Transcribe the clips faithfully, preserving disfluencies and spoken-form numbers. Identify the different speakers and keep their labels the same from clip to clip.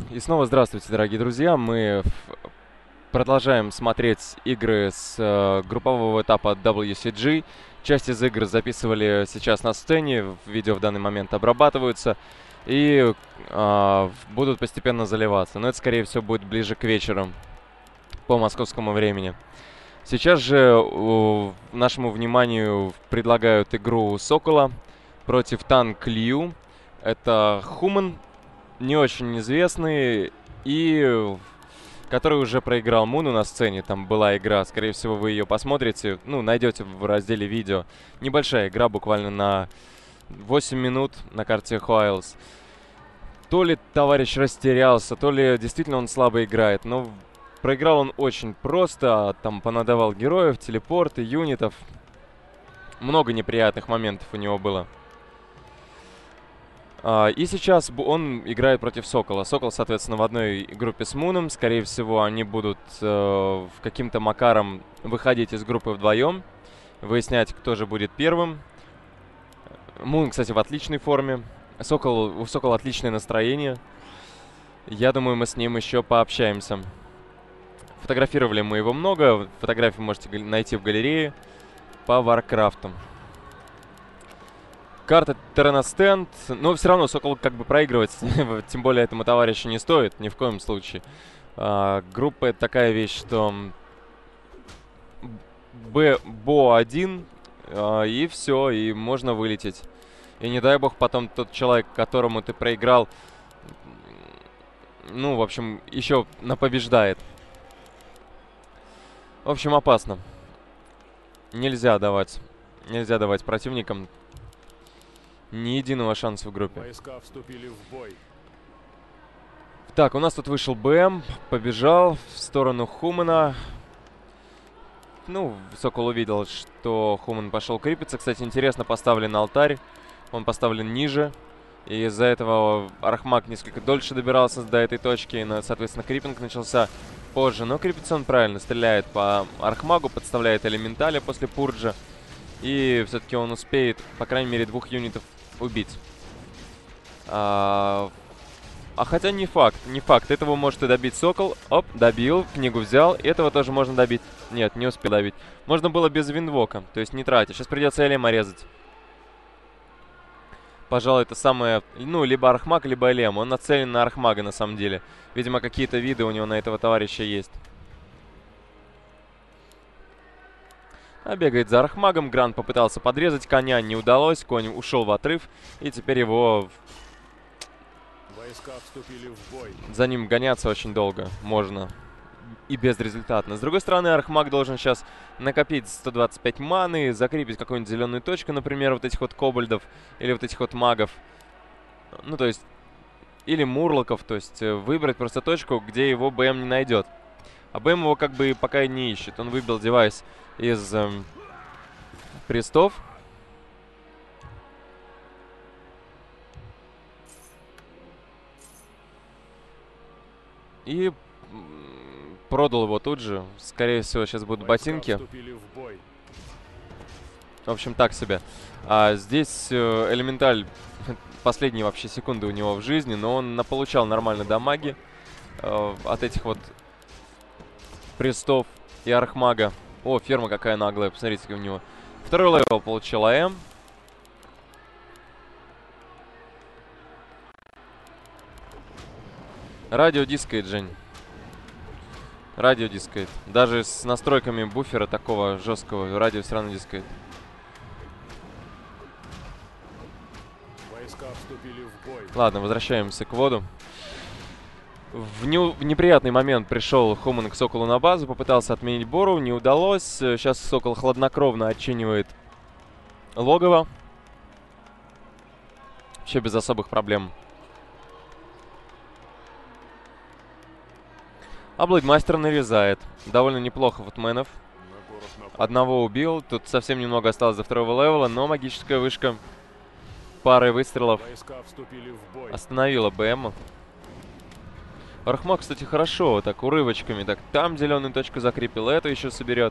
Speaker 1: И снова здравствуйте, дорогие друзья. Мы продолжаем смотреть игры с э, группового этапа дабл ю си джи. Часть из игр записывали сейчас на сцене, видео в данный момент обрабатываются и э, будут постепенно заливаться. Но это, скорее всего, будет ближе к вечеру по московскому времени. Сейчас же э, нашему вниманию предлагают игру Сокола против Танк Лью. Это Хуман, не очень известный, и который уже проиграл Муну на сцене. Там была игра, скорее всего, вы ее посмотрите, ну, найдете в разделе видео. Небольшая игра, буквально на восемь минут на карте Хуайлс. То ли товарищ растерялся, то ли действительно он слабо играет, но проиграл он очень просто. Там понадавал героев, телепорты, юнитов. Много неприятных моментов у него было. Uh, и сейчас он играет против Сокола. Сокол, соответственно, в одной группе с Муном. Скорее всего, они будут uh, каким-то макаром выходить из группы вдвоем. Выяснять, кто же будет первым. Мун, кстати, в отличной форме. Сокол, у Сокола отличное настроение. Я думаю, мы с ним еще пообщаемся. Фотографировали мы его много. Фотографии можете найти в галерее по Варкрафту. Карта Терренастенд, но все равно Сокол как бы проигрывать, тем более этому товарищу не стоит, ни в коем случае. А, группа — это такая вещь, что Б, Бо один, а, и все, и можно вылететь. И не дай бог потом тот человек, которому ты проиграл, ну, в общем, еще напобеждает. В общем, опасно. Нельзя давать, нельзя давать противникам ни единого шанса в группе.
Speaker 2: Войска вступили в бой.
Speaker 1: Так, у нас тут вышел БМ, побежал в сторону Хумана. Ну, Сокол увидел, что Хуман пошел крипиться. Кстати, интересно поставлен алтарь. Он поставлен ниже. И из-за этого Архмаг несколько дольше добирался до этой точки. Но, соответственно, крипинг начался позже. Но крипится он правильно. Стреляет по Архмагу, подставляет элементаля после пурджа. И все-таки он успеет, по крайней мере, двух юнитов убить. А, а хотя не факт, не факт. Этого может и добить Сокол. Оп, добил, книгу взял. Этого тоже можно добить. Нет, не успел добить. Можно было без виндвока, то есть не тратить. Сейчас придется Элема резать. Пожалуй, это самое... Ну, либо Архмаг, либо Элем. Он нацелен на Архмага, на самом деле. Видимо, какие-то виды у него на этого товарища есть. А бегает за Архмагом. Грант попытался подрезать коня, не удалось. Конь ушел в отрыв. И теперь его...
Speaker 2: Войска вступили в бой.
Speaker 1: За ним гоняться очень долго можно. И безрезультатно. С другой стороны, Архмаг должен сейчас накопить сто двадцать пять маны, закрепить какую-нибудь зеленую точку, например, вот этих вот кобальдов. Или вот этих вот магов. Ну, то есть... Или мурлоков. То есть выбрать просто точку, где его БМ не найдет. А БМ его как бы пока и не ищет. Он выбил девайс из эм, престов. И продал его тут же. Скорее всего, сейчас будут
Speaker 2: Войска
Speaker 1: ботинки.
Speaker 2: вступили в бой.
Speaker 1: В общем, так себе. А здесь э, элементаль, последние вообще секунды у него в жизни, но он наполучал нормально дамаги э, от этих вот престов и Архмага. О, ферма какая наглая, посмотрите у него. Второй левел получил АМ. Радио дискает, Жень. Радио дискает. Даже с настройками буфера такого жесткого радио все равно дискает.
Speaker 2: Войска вступили в бой.
Speaker 1: Ладно, возвращаемся к воду. В, не, в неприятный момент пришел Хуман к Соколу на базу, попытался отменить Бору, не удалось. Сейчас Сокол хладнокровно отчинивает логово. Вообще без особых проблем. А Блэдмастер нарезает. Довольно неплохо футменов.
Speaker 2: На город напали.
Speaker 1: Одного убил. Тут совсем немного осталось до второго левела, но магическая вышка парой выстрелов
Speaker 2: Войска вступили в бой.
Speaker 1: остановила БМ. Архмаг, кстати, хорошо, так урывочками. Так, там зеленую точку закрепил, эту еще соберет.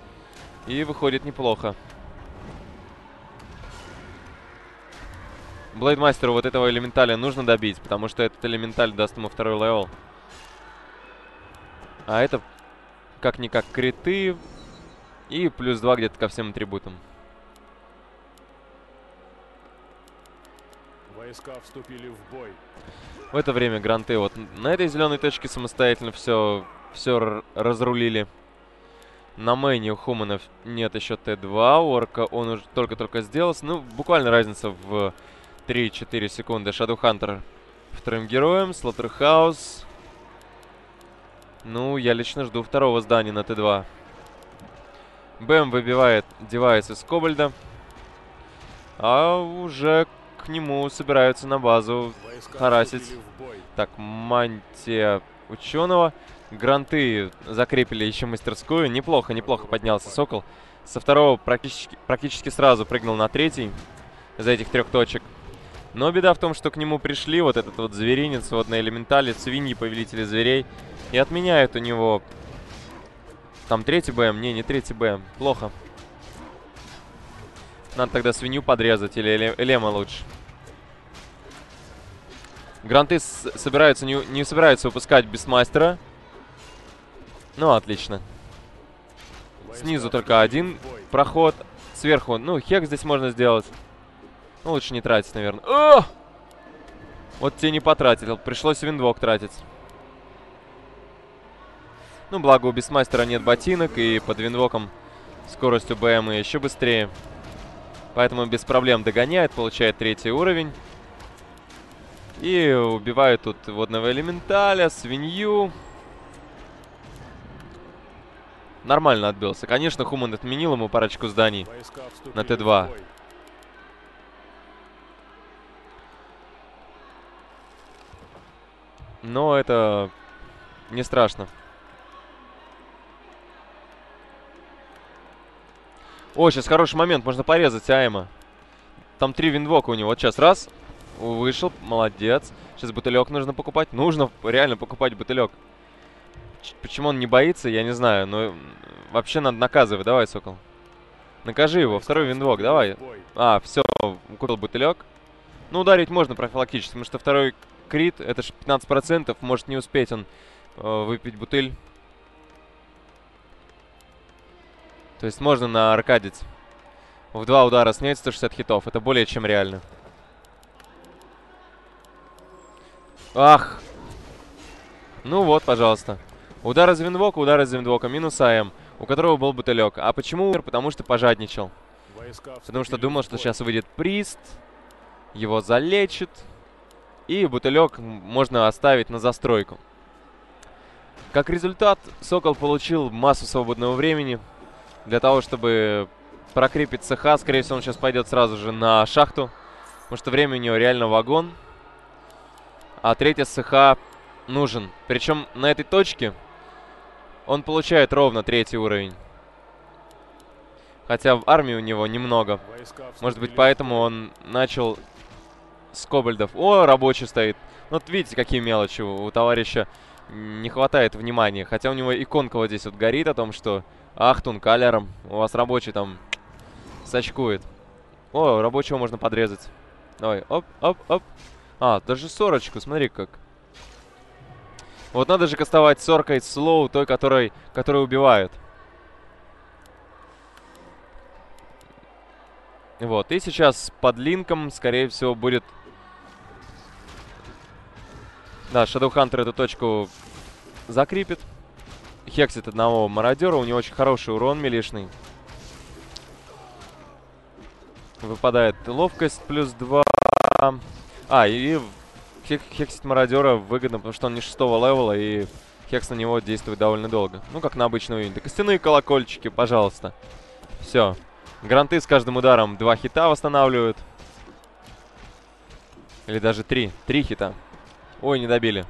Speaker 1: И выходит неплохо. Блейдмастеру вот этого элементаля нужно добить, потому что этот элементаль даст ему второй левел. А это как-никак криты. И плюс два где-то ко всем атрибутам.
Speaker 2: Войска вступили в бой.
Speaker 1: В это время гранты вот на этой зеленой точке самостоятельно все, все разрулили. На мейне у Хуманов нет еще Т два. У Орка он уже только-только сделался. Ну, буквально разница в три-четыре секунды. Shadowhunter вторым героем. Slaughterhouse. Ну, я лично жду второго здания на Т два. БМ выбивает девайс из Кобальда. А уже к нему собираются на базу
Speaker 2: Войска
Speaker 1: харасить.
Speaker 2: вступили в бой.
Speaker 1: Так, мантия ученого. Гранты закрепили еще мастерскую. Неплохо, неплохо поднялся Сокол. Со второго практически, практически сразу прыгнул на третий из этих трех точек. Но беда в том, что к нему пришли вот этот вот зверинец, вот на элементале, свиньи, повелители зверей. И отменяют у него... Там третий БМ? Не, не третий БМ. Плохо. Надо тогда свинью подрезать или Элема лучше. Гранты собираются, не, не собираются выпускать Бестмастера. Ну, отлично.
Speaker 2: Войска
Speaker 1: Снизу
Speaker 2: вступили
Speaker 1: только один
Speaker 2: в бой.
Speaker 1: проход. Сверху, ну, хек здесь можно сделать. Ну, лучше не тратить, наверное. О! Вот те не потратил. Пришлось виндвок тратить. Ну, благо у Бестмастера нет ботинок, и под виндвоком скорость у БМ еще быстрее. Поэтому без проблем догоняет, получает третий уровень. И убивает тут водного элементаля, свинью. Нормально отбился. Конечно, Хуман отменил ему парочку зданий
Speaker 2: Войска вступили
Speaker 1: на Т два.
Speaker 2: в бой.
Speaker 1: Но это не страшно. О, сейчас хороший момент. Можно порезать Айма. Там три виндвока у него. Вот сейчас раз. Вышел. Молодец. Сейчас бутылек нужно покупать. Нужно реально покупать бутылек. Ч- Почему он не боится, я не знаю. Но вообще надо наказывать. Давай, Сокол. Накажи его.
Speaker 2: Войска
Speaker 1: Второй виндвок.
Speaker 2: вступили
Speaker 1: Давай.
Speaker 2: в бой.
Speaker 1: А, все. Купил бутылек. Ну, ударить можно профилактически. Потому что второй крит. Это же пятнадцать процентов. Может не успеть он э, выпить бутыль. То есть можно нааркадить. В два удара снять сто шестьдесят хитов. Это более чем реально. Ах! Ну вот, пожалуйста. Удар из виндвока, удар из виндвока. Минус АМ, у которого был бутылек. А почему умер? Потому что пожадничал.
Speaker 2: Войска
Speaker 1: Потому что
Speaker 2: вступили
Speaker 1: думал,
Speaker 2: в
Speaker 1: что
Speaker 2: бой.
Speaker 1: сейчас выйдет прист. Его залечит. И бутылек можно оставить на застройку. Как результат, Сокол получил массу свободного времени. Для того, чтобы прокрепить цеха. Скорее всего, он сейчас пойдет сразу же на шахту. Потому что время у него реально вагон. А третья СХ нужен. Причем на этой точке он получает ровно третий уровень. Хотя в армии у него немного.
Speaker 2: Войска
Speaker 1: Может быть,
Speaker 2: вступили в
Speaker 1: поэтому
Speaker 2: бой.
Speaker 1: он начал с кобальдов. О, рабочий стоит. Ну, вот видите, какие мелочи у, у товарища. Не хватает внимания. Хотя у него иконка вот здесь вот горит о том, что Ахтун, калером. У вас рабочий там сачкует. О, рабочего можно подрезать. Давай, оп, оп, оп. А, даже сорочку, смотри как. Вот надо же кастовать соркой слоу, той, которой, которую убивают. Вот, и сейчас под линком, скорее всего, будет... Да, Shadowhunter эту точку закрепит. Хексит одного мародера, у него очень хороший урон милишный. Выпадает ловкость плюс два. А, и хек хексить мародера выгодно, потому что он не шестого левела, и хекс на него действует довольно долго. Ну, как на обычного юнита. Костяные колокольчики, пожалуйста. Все. Гранты с каждым ударом два хита восстанавливают. Или даже три. Три хита. Ой, не добили.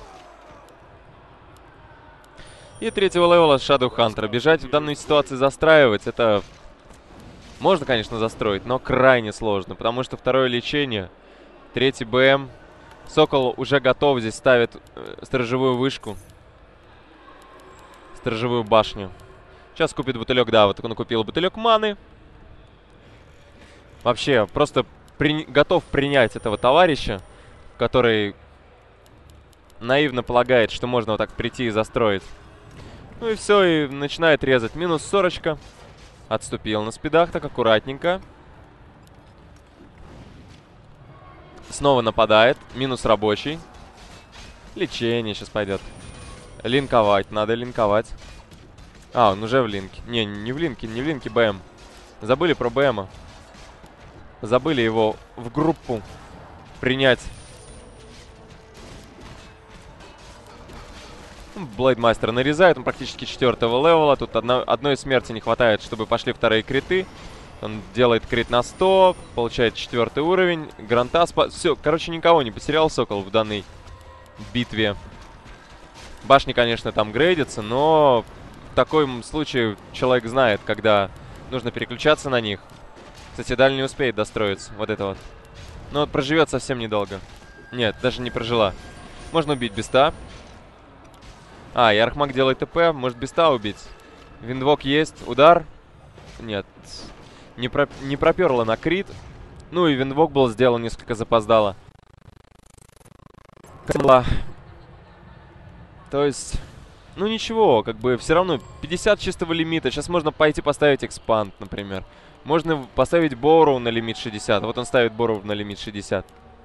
Speaker 1: И третьего левела Shadowhunter. Бежать в данной ситуации, застраивать, это... Можно, конечно, застроить, но крайне сложно. Потому что второе лечение, третий БМ. Сокол уже готов, здесь ставит э, сторожевую вышку. Сторожевую башню. Сейчас купит бутылек, да, вот он купил бутылек маны. Вообще, просто при... готов принять этого товарища, который наивно полагает, что можно вот так прийти и застроить. Ну и все, и начинает резать. Минус сорочка. Отступил на спидах так аккуратненько. Снова нападает. Минус рабочий. Лечение сейчас пойдет. Линковать. Надо линковать. А, он уже в линке. Не, не в линке, не в линке БМ. Забыли про БМа. Забыли его в группу принять. Блейдмастер нарезает. Он практически четвертого левела. Тут одно, одной смерти не хватает, чтобы пошли вторые криты. Он делает крит на сто. Получает четвертый уровень. Гранта спа... Все, короче, никого не потерял Сокол в данной битве. Башни, конечно, там грейдятся, но в таком случае человек знает, когда нужно переключаться на них. Кстати, Даль не успеет достроиться. Вот это вот. Но вот проживет совсем недолго. Нет, даже не прожила. Можно убить Беста. А, и Архмаг делает ТП. Может Беста убить. Виндвок есть. Удар. Нет. Не, про... не проперло на крит. Ну и Виндвок был сделан несколько запоздало. То есть... Ну ничего, как бы все равно пятьдесят чистого лимита. Сейчас можно пойти поставить экспанд, например. Можно поставить Борроу на лимит шестьдесят. Вот он ставит Борроу на лимит шестьдесят.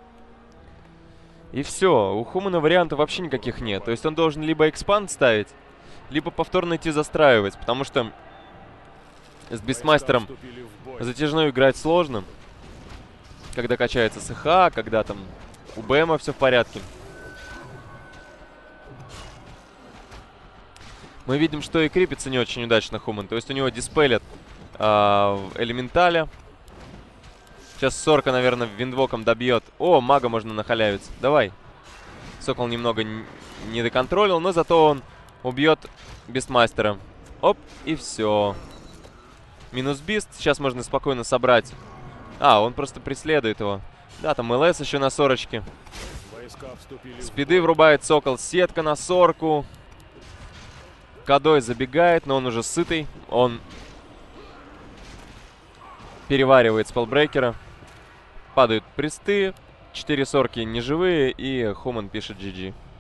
Speaker 1: И все. У Хумана вариантов вообще никаких нет. То есть он должен либо экспанд ставить, либо повторно идти застраивать. Потому что с Бестмастером затяжной играть сложно. Когда качается СХ, когда там у БМа все в порядке. Мы видим, что и крипится не очень удачно Хуман. То есть у него диспелят э, элементаля. Сейчас Сорка, наверное, виндвоком добьет. О, мага можно нахалявить. Давай. Сокол немного не доконтролил, но зато он убьет Бестмастера. Оп, и все. Минус Бист. Сейчас можно спокойно собрать. А, он просто преследует его. Да, там ЛС еще на сорочке. Спиды врубает Сокол. Сетка на Сорку. Кадой забегает, но он уже сытый. Он переваривает спеллбрейкера. Падают присты. Четыре сорки неживые. И Хуман пишет джи джи.